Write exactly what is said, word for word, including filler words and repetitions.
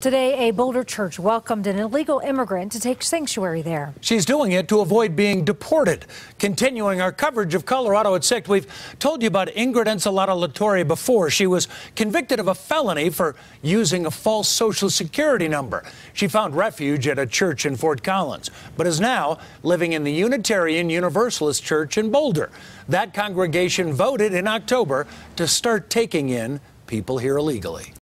Today, a Boulder church welcomed an illegal immigrant to take sanctuary there. She's doing it to avoid being deported. Continuing our coverage of Colorado at six, we've told you about Ingrid Ensalada Latorre before. She was convicted of a felony for using a false social security number. She found refuge at a church in Fort Collins, but is now living in the Unitarian Universalist Church in Boulder. That congregation voted in October to start taking in people here illegally.